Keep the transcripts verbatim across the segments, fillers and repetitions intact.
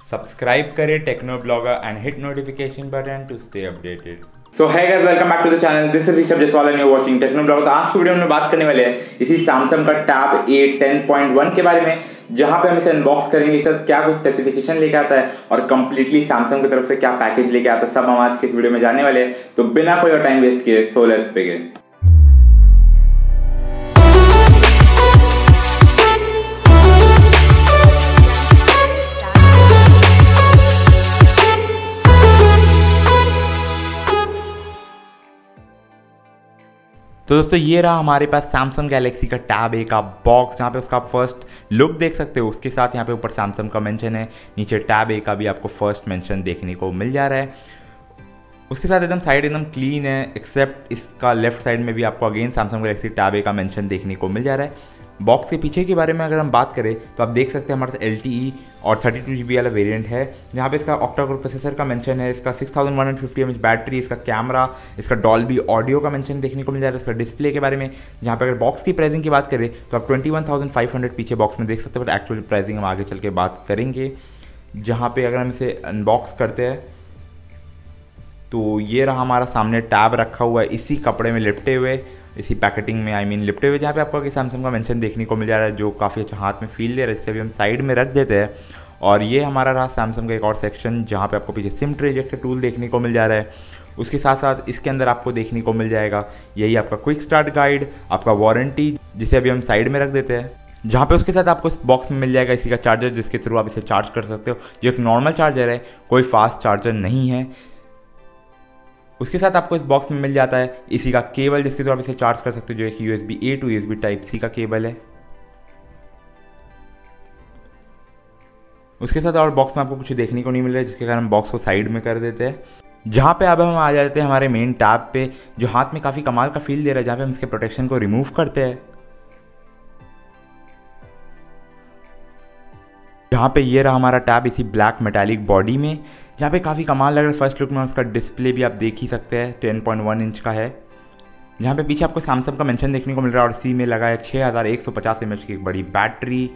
Subscribe करें techno blogger and hit notification button to stay updated. So है guys, welcome back to the channel. This is Rishabh Jaswal and you are watching techno blog. तो आज की video में बात करने वाले हैं इसी सैमसंग का tab A ten point one के बारे में, जहां पे हम इसे अनबॉक्स करेंगे कि क्या कुछ स्पेसिफिकेशन लेके आता है और कंप्लीटली सैमसंग की तरफ से क्या पैकेज लेके आता है, सब हम आज के इस वीडियो में जानने वाले हैं। तो बिना कोई टाइम वेस्ट किए सो लेट्स बिगिन। तो दोस्तों ये रहा हमारे पास सैमसंग गैलेक्सी का टैब ए का बॉक्स, जहाँ पे उसका आप फर्स्ट लुक देख सकते हो। उसके साथ यहाँ पे ऊपर सैमसंग का मेंशन है, नीचे टैब ए का भी आपको फर्स्ट मेंशन देखने को मिल जा रहा है। उसके साथ एकदम साइड एकदम क्लीन है, एक्सेप्ट इसका लेफ्ट साइड में भी आपको again Samsung Galaxy tab A का मेंशन देखने को मिल जा रहा है। बॉक्स के पीछे के बारे में अगर हम बात करें तो आप देख सकते हैं हमारे पास एल टी ई और थर्टी टू जी बी वाला वेरिएंट है, जहाँ पे इसका ऑक्टा कोर प्रोसेसर का मेंशन है, इसका six thousand one hundred fifty M H battery, इसका कैमरा, इसका डॉल्बी ऑडियो का मेंशन देखने को मिल जा रहा है। इसका डिस्प्ले के बारे में जहाँ पे अगर बॉक्स की प्राइसिंग की बात करें तो आप twenty one thousand five hundred पीछे बॉक्स में देख सकते हैं, बट एक्चुअल प्राइसिंग हम आगे चल के बात करेंगे। जहाँ पे अगर हम इसे अनबॉक्स करते हैं तो ये रहा हमारा सामने टैब रखा हुआ है इसी कपड़े में लिपटे हुए, इसी पैकेटिंग में आई मीन लिपटे हुए, जहाँ पे आपको सैमसंग का मेंशन देखने को मिल जा रहा है, जो काफ़ी अच्छा हाथ में फील दे रहा है। इससे भी हम साइड में रख देते हैं। और ये हमारा रहा सैमसंग का एक और सेक्शन, जहाँ पे आपको पीछे सिम ट्रे इजेक्टर टूल देखने को मिल जा रहा है। उसके साथ साथ इसके अंदर आपको देखने को मिल जाएगा यही आपका क्विक स्टार्ट गाइड, आपका वारंटी, जिसे अभी हम साइड में रख देते हैं, जहाँ पे उसके साथ आपको इस बॉक्स में मिल जाएगा इसी का चार्जर, जिसके थ्रू आप इसे चार्ज कर सकते हो, जो एक नॉर्मल चार्जर है, कोई फास्ट चार्जर नहीं है। उसके साथ आपको इस बॉक्स में मिल जाता है इसी का केबल, जिसके थ्रू आप इसे चार्ज कर सकते हो, जो एक U S B A to U S B type C का केबल है। उसके साथ और बॉक्स में आपको कुछ देखने को नहीं मिल रहा है, जिसके कारण हम बॉक्स को साइड में कर देते हैं। जहाँ पे अब हम आ जाते हैं हमारे मेन टैब पे, जो हाथ में काफ़ी कमाल का फील दे रहा है, जहाँ पे हम इसके प्रोटेक्शन को रिमूव करते हैं। जहाँ पे ये रहा हमारा टैब इसी ब्लैक मेटालिक बॉडी में, जहाँ पे काफ़ी कमाल लग रहा है फर्स्ट लुक में। उसका डिस्प्ले भी आप देख ही सकते हैं, टेन पॉइंट वन इंच का है, जहाँ पे पीछे आपको सैमसंग का मेंशन देखने को मिल रहा है और सी में लगा है छः हज़ार एक सौ पचास एम एच की एक बड़ी बैटरी।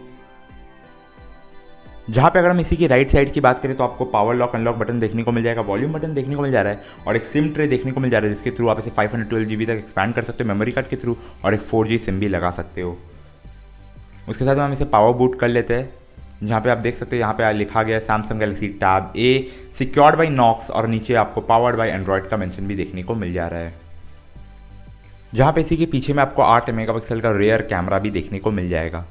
जहाँ पे अगर हम इसी की राइट साइड की बात करें तो आपको पावर लॉक अनलॉक बटन देखने को मिल जाएगा, वॉल्यूम बटन देखने को मिल जा रहा है और एक सिम ट्रे देखने को मिल जा रहा है, जिसके थ्रू आप इसे five hundred twelve G B तक एक्सपैंड कर सकते हो मेमोरी कार्ड के थ्रू, और एक फोर जी सिम भी लगा सकते हो। उसके साथ हम इसे पावर बूट कर लेते हैं, जहाँ पे आप देख सकते हैं यहाँ पे लिखा गया है Samsung Galaxy tab A secured by Knox, और नीचे आपको पावर्ड बाई एंड्रॉयड का मेंशन भी देखने को मिल जा रहा है। जहाँ पे इसी के पीछे में आपको आठ मेगापिक्सल का रेयर कैमरा भी देखने को मिल जाएगा।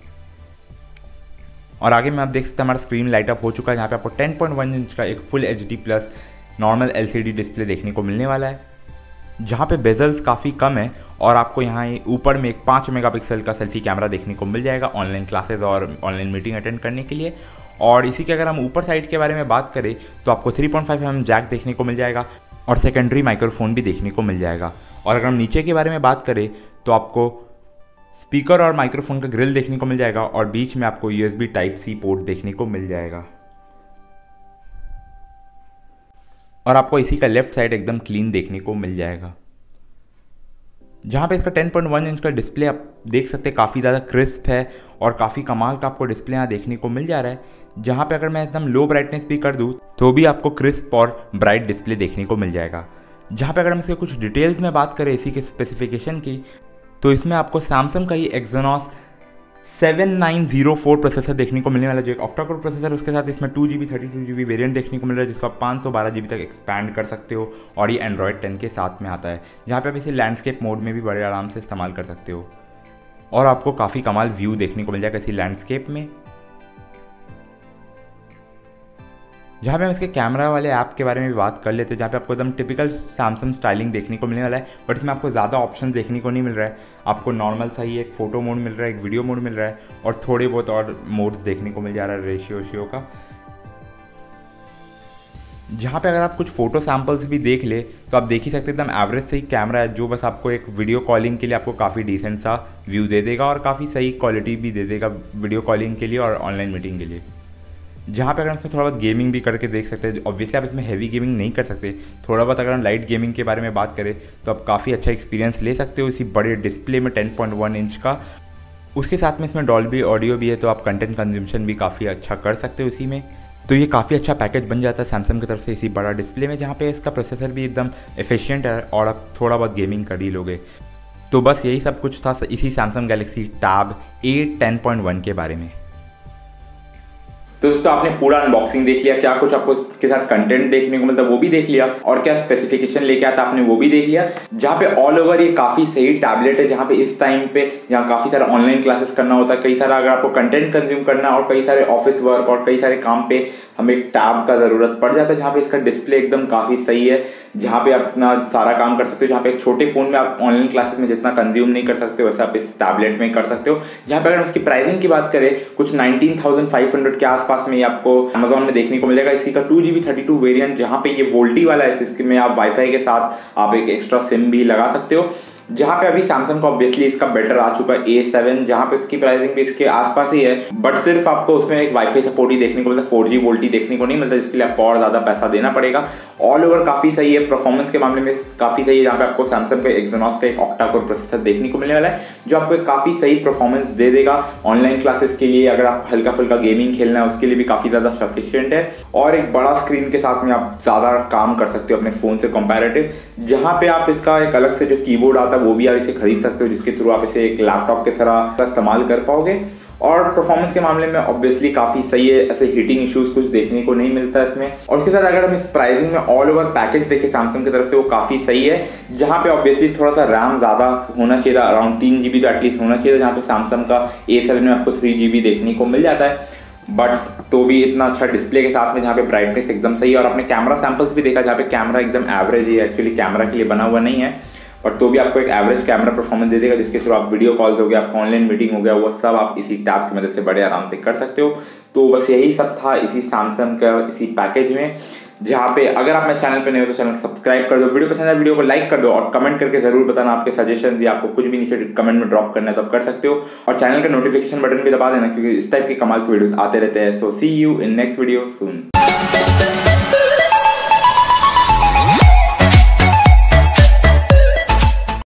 और आगे में आप देख सकते हैं हमारा स्क्रीन लाइट अप हो चुका है, जहाँ पे आपको टेन पॉइंट वन इंच का एक full H D plus normal L C D display देखने को मिलने वाला है, जहाँ पे बेजल्स काफ़ी कम है और आपको यहाँ ऊपर में एक पाँच मेगापिक्सल का सेल्फी कैमरा देखने को मिल जाएगा ऑनलाइन क्लासेस और ऑनलाइन मीटिंग अटेंड करने के लिए। और इसी के अगर हम ऊपर साइड के बारे में बात करें तो आपको three point five M M jack देखने को मिल जाएगा और सेकेंडरी माइक्रोफोन भी देखने को मिल जाएगा। और अगर हम नीचे के बारे में बात करें तो आपको स्पीकर और माइक्रोफोन का ग्रिल देखने को मिल जाएगा और बीच में आपको U S B type C port देखने को मिल जाएगा। और आपको इसी का लेफ्ट साइड एकदम क्लीन देखने को मिल जाएगा, जहाँ पे इसका टेन पॉइंट वन इंच का डिस्प्ले आप देख सकते हैं काफ़ी ज़्यादा क्रिस्प है और काफ़ी कमाल का आपको डिस्प्ले यहाँ देखने को मिल जा रहा है। जहाँ पे अगर मैं एकदम लो ब्राइटनेस भी कर दूँ तो भी आपको क्रिस्प और ब्राइट डिस्प्ले देखने को मिल जाएगा। जहाँ पे अगर हम इसके कुछ डिटेल्स में बात करें इसी के स्पेसिफिकेशन की, तो इसमें आपको सैमसंग का ही Exynos seven nine zero four processor देखने को मिलने वाला है, जो एक ऑक्टा कोर प्रोसेसर। उसके साथ इसमें two G B thirty two G B variant देखने को मिल रहा है, जिसको आप पाँच सौ बारह जी बी तक एक्सपैंड कर सकते हो, और ये एंड्रॉयड टेन के साथ में आता है, जहाँ पे आप इसे लैंडस्केप मोड में भी बड़े आराम से इस्तेमाल कर सकते हो और आपको काफ़ी कमाल व्यू देखने को मिल जाएगा इसी लैंडस्केप में। जहाँ पे हम इसके कैमरा वाले ऐप के बारे में भी बात कर लेते हैं, जहाँ पे आपको एकदम टिपिकल सैमसंग स्टाइलिंग देखने को मिलने वाला है, बट इसमें आपको ज़्यादा ऑप्शन देखने को नहीं मिल रहा है। आपको नॉर्मल सा ही एक फ़ोटो मोड मिल रहा है, एक वीडियो मोड मिल रहा है और थोड़े बहुत और मोड्स देखने को मिल जा रहा है रेशियो वेशियो का। जहाँ पे अगर आप कुछ फ़ोटो सैम्पल्स भी देख ले तो आप देख ही सकते एकदम एवरेज सही कैमरा है, जो बस आपको एक वीडियो कॉलिंग के लिए आपको काफ़ी डिसेंट सा व्यू दे देगा और काफ़ी सही क्वालिटी भी दे देगा वीडियो कॉलिंग के लिए और ऑनलाइन मीटिंग के लिए। जहाँ पे अगर हम इसमें थोड़ा बहुत गेमिंग भी करके देख सकते हैं, ऑब्वियसली आप इसमें हैवी गेमिंग नहीं कर सकते, थोड़ा बहुत अगर हम लाइट गेमिंग के बारे में बात करें तो आप काफ़ी अच्छा एक्सपीरियंस ले सकते हो इसी बड़े डिस्प्ले में टेन पॉइंट वन इंच का। उसके साथ में इसमें डॉल्बी ऑडियो भी है, तो आप कंटेंट कंज्यूमशन भी काफ़ी अच्छा कर सकते हो इसी में। तो ये काफ़ी अच्छा पैकेज बन जाता है सैमसंग की तरफ से इसी बड़ा डिस्प्ले में, जहाँ पे इसका प्रोसेसर भी एकदम एफिशिएंट है और आप थोड़ा बहुत गेमिंग कर ही लोगे। तो बस यही सब कुछ था इसी Samsung Galaxy tab A ten point one के बारे में। तो दोस्तों आपने पूरा अनबॉक्सिंग देख लिया, क्या कुछ आपको इसके साथ कंटेंट देखने को मिलता है वो भी देख लिया, और क्या स्पेसिफिकेशन लेके आता आपने वो भी देख लिया। जहाँ पे ऑल ओवर ये काफी सही टैबलेट है, जहाँ पे इस टाइम पे जहाँ काफी सारा ऑनलाइन क्लासेस करना होता है, कई सारा अगर आपको कंटेंट कंज्यूम करना और कई सारे ऑफिस वर्क और कई सारे काम पे हमें एक टैब का जरूरत पड़ जाता है, जहाँ पे इसका डिस्प्ले एकदम काफी सही है, जहाँ पे आप अपना सारा काम कर सकते हो। जहाँ पे एक छोटे फोन में आप ऑनलाइन क्लासेस में जितना कंज्यूम नहीं कर सकते वैसे आप इस टैबलेट में कर सकते हो। जहाँ पे अगर उसकी प्राइसिंग की बात करें कुछ नाइनटीन थाउजेंड फाइव हंड्रेड के आसपास में आपको अमेजोन में देखने को मिलेगा। इसी का two GB thirty two variant, जहाँ पे ये वोल्टी वाला है, इसमें आप वाईफाई के साथ आप एक एक्स्ट्रा सिम भी लगा सकते हो। जहाँ पे अभी सैमसंग को ऑब्वियसली इसका बेटर आ चुका है ए सेवन, जहाँ पे इसकी प्राइसिंग भी इसके आसपास ही है, बट सिर्फ आपको उसमें एक वाईफाई सपोर्ट ही देखने को मिलता है, फोर जी वोल्टी देखने को नहीं मिलता, जिसके लिए आपको और ज्यादा पैसा देना पड़ेगा। ऑल ओवर काफी सही है, परफॉर्मेंस के मामले में काफी सही है, जहाँ पे आपको सैमसंग पे एक्सोनॉस का एक ऑक्टा कोर प्रोसेसर देखने को मिलने वाला है, जो आपको एक काफी सही परफॉर्मेंस दे देगा ऑनलाइन क्लासेस के लिए। अगर आप हल्का फुल्का गेमिंग खेलना है उसके लिए भी काफी ज्यादा सफिशियंट है, और एक बड़ा स्क्रीन के साथ में आप ज्यादा काम कर सकते हो अपने फोन से कंपैरेटिव। जहाँ पे आप इसका एक अलग से जो कीबोर्ड आता है वो भी आप इसे खरीद सकते हो, जिसके थ्रू आप इसे एक लैपटॉप की तरह इस्तेमाल कर पाओगे। और परफॉर्मेंस के मामले में ऑब्वियसली काफी सही है, ऐसे हीटिंग इश्यूज कुछ देखने को नहीं मिलता इसमें। और इसके साथ अगर हम इस प्राइसिंग में ऑल ओवर पैकेज देखें सैमसंग की तरफ से, वो काफी सही है, जहाँ पे ऑब्वियसली थोड़ा सा रैम ज्यादा होना चाहिए, अराउंड तीन जीबी तो एटलीस्ट होना चाहिए, जहाँ पे सैमसंग का ए सेवन में आपको थ्री जीबी देखने को मिल जाता है। बट तो भी इतना अच्छा डिस्प्ले के साथ में, जहाँ पे ब्राइटनेस एकदम सही है, और आपने कैमरा सैंपल्स भी देखा जहाँ पे कैमरा एकदम एवरेज है, एक्चुअली कैमरा के लिए बना हुआ नहीं है, और तो भी आपको एक एवरेज कैमरा परफॉर्मेंस दे देगा, जिसके थ्रू आप वीडियो कॉल्स हो गया, आपका ऑनलाइन मीटिंग हो गया, वो सब आप इसी टैब की मदद से बड़े आराम से कर सकते हो। तो बस यही सब था इसी सैमसंग का इसी पैकेज में, जहाँ पे अगर आप मेरे चैनल पे नहीं हो तो चैनल को सब्सक्राइब कर दो, वीडियो पसंद है वीडियो को लाइक कर दो, और कमेंट करके जरूर बताना आपके सजेशन, या आपको कुछ भी नीचे कमेंट में ड्रॉप करना है तो आप कर सकते हो, और चैनल का नोटिफिकेशन बटन भी दबा देना, क्योंकि इस टाइप के कमाल के वीडियोस आते रहते हैं। So see you in next video soon.